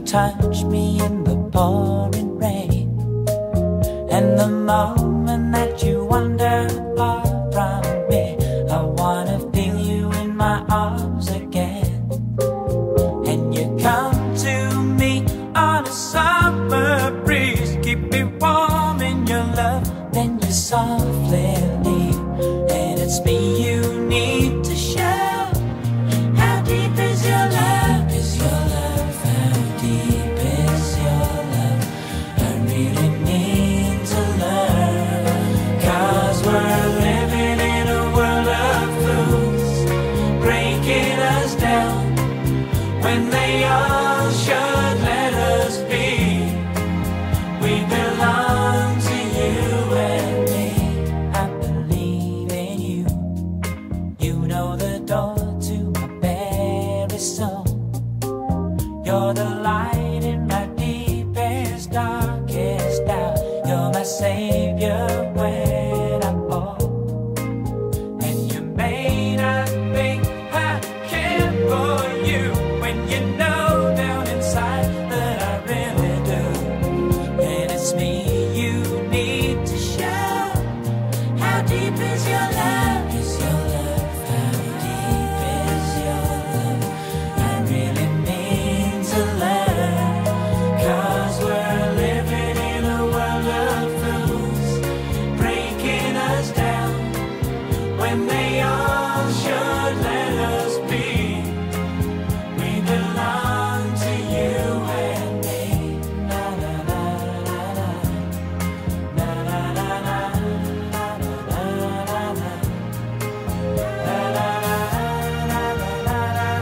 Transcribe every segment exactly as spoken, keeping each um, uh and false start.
touch me in the pouring rain, and the moment that you wander far from me, I wanna feel you in my arms again. And you come to me on a summer breeze, keep me warm in your love, then you softly leave. And it's me you need to show. How deep is your love? Is your love? How deep is your love? I really need to learn. 'Cause we're living in a world of fools, breaking us down when they all should let us be. We belong to you and me. I believe in you. You know the door to my very soul. You're the light in my deepest, darkest doubt. You're my savior when I fall. And you may not think I care for you, when you know down inside that I really do. And it's me you need to show. How deep is your love? Is your love? How deep is your love? I really mean to learn. 'Cause we're living in a world of fools, breaking us down when they all should let us be. We belong to you and me. Na na na na na. Na na na na. Na na na na. Na na na na na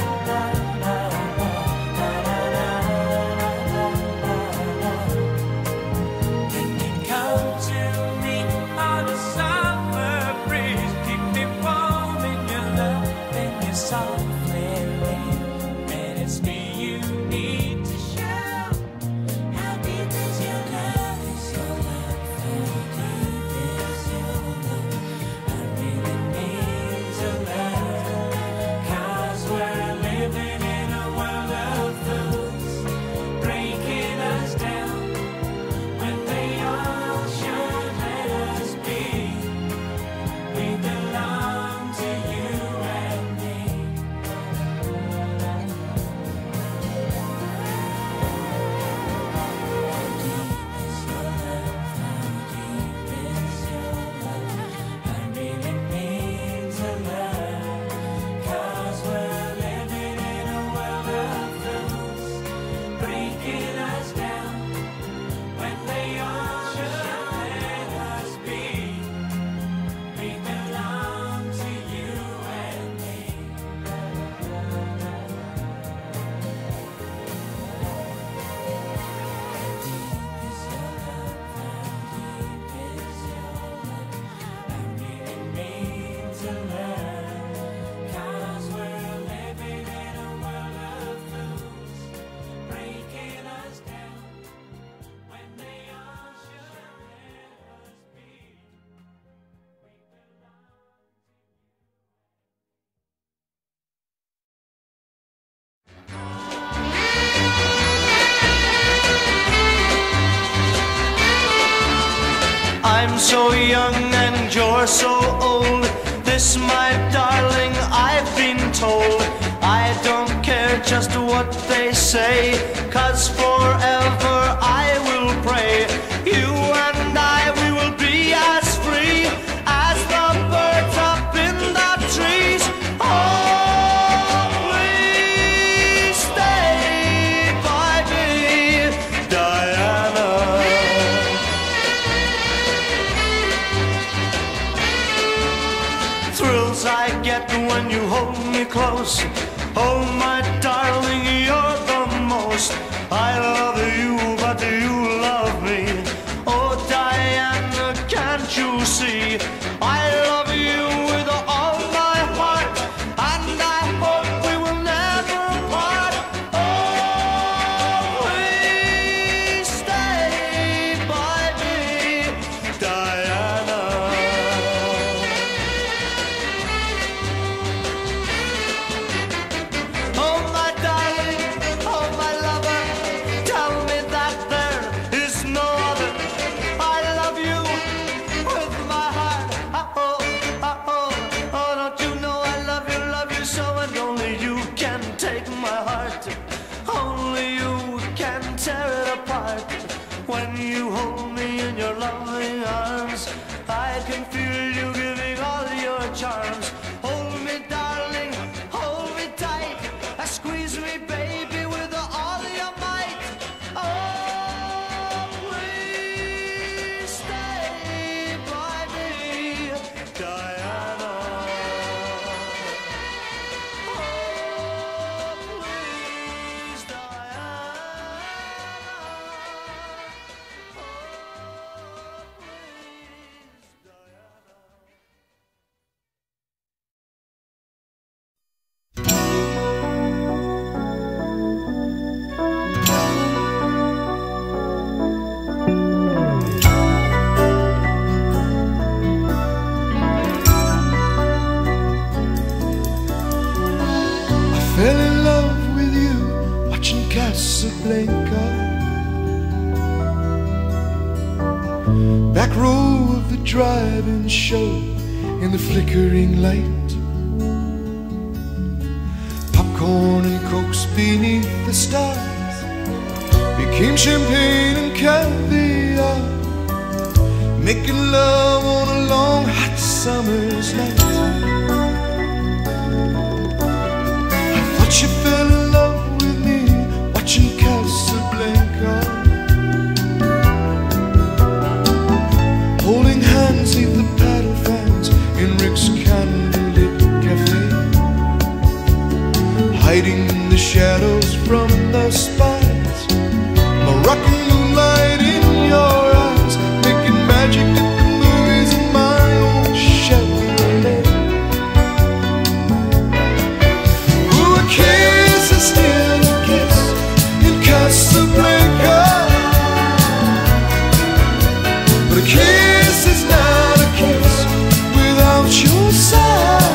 na. When you come to me on a summer breeze, keep me warm in your love, then you softly leave. And it's me you need to show. How deep is your love? Is your love? How deep is your love? I really need to learn. 'Cause we're living in a world of fools, breaking us down when they all should let us be. We belong to you and me. How deep is your love? How deep is your love? I really need to learn. 'Cause we're living in a world of fools, breaking us down when they all should let us be. We belong to you and me. How deep is your love? How deep is your love? I really need to learn. 'Cause we're living in a world of fools, breaking us down when they all should let us be. I'm so young and you're so old. This, my darling, I've been told. I don't care just what they say, 'cause forever I will pray. You and I, we will be as free as the birds up in the trees. Oh, please stay by me, Diana. Thrills I get when you hold me close. Oh, my darling, you're the most. I love you Casablanca. Back row of the drive-in show in the flickering light. Popcorn and cokes beneath the stars became champagne and caviar. Making love on a long hot summer's night. I thought you fell in love with me watching Casablanca. Holding hands neath the paddle fans in Rick's candlelit cafe. Hiding in the shadows from the spies. Moroccan moonlight in your eyes, making magic at the movies in my own Chevrolet. Ooh, a kiss is still a kiss in Casablanca, but a kiss is not a kiss without your side.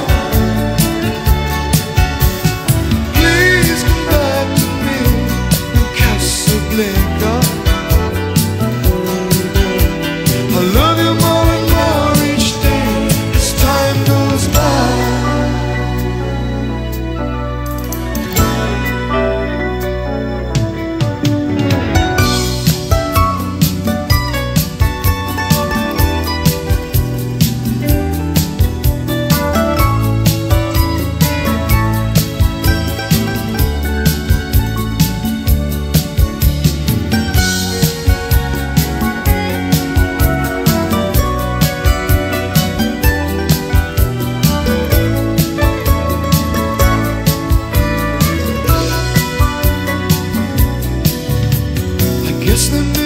Please come back to me in Casablanca. I love you more and more each day as time goes by. Guess the